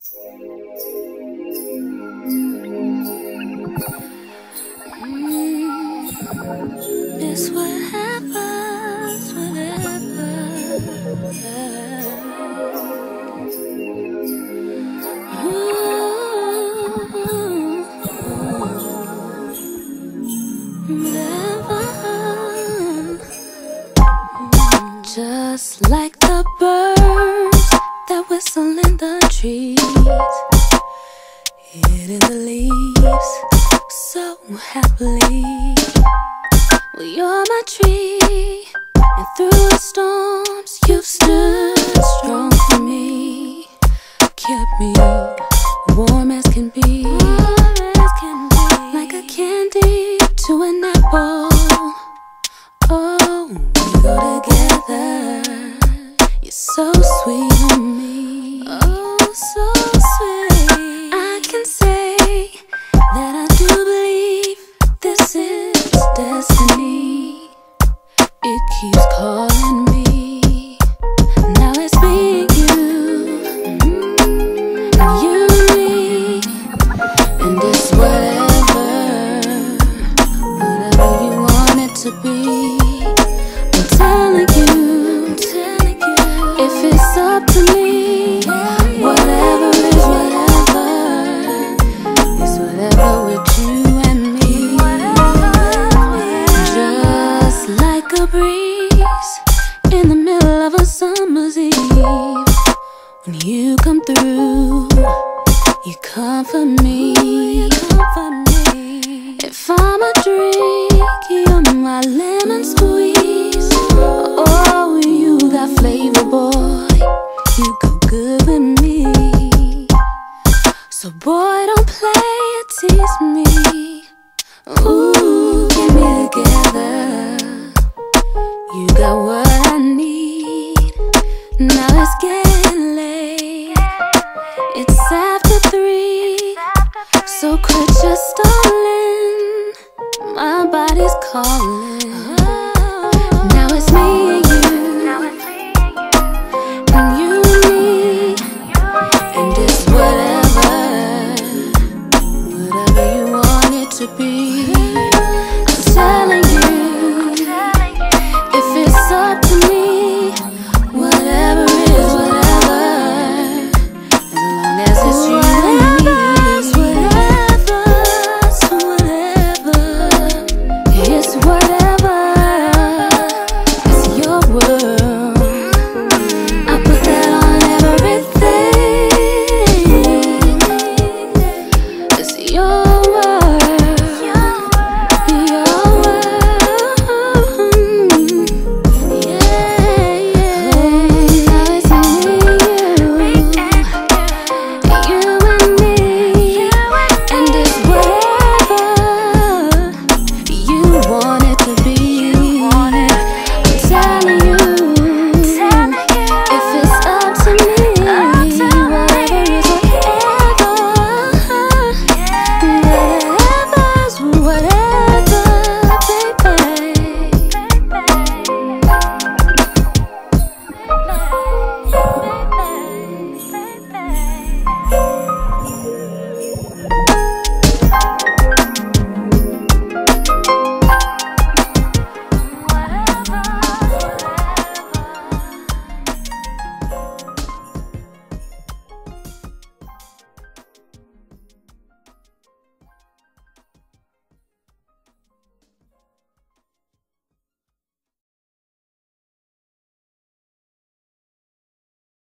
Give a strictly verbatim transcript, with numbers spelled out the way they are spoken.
It's what happens whenever Never. Just like the birds that whistle in the trees, hidden the leaves so happily. Well, you're my tree, and through the storms you've stood strong for me, kept me warm as can be, like a candy to an apple. Oh, we go together. You're so sweet on me. Oh, so sweet. I can say that I do believe this is destiny. It keeps calling me. Now it's me and you, and you and me, and it's whatever, whatever you want it to be. I'm telling you, I'm telling you, if it's up to me, whatever is whatever, is whatever with you and me. Just like a breeze in the middle of a summer's eve, when you come through, you comfort me. If I'm a drink, you're my lemon squeeze. Oh, you got flavor, boy, you go good with me. So boy, don't play or tease me. Ooh, get me together. You got what I need. Now it's getting late, it's after three, so quit your stalling. My body's calling.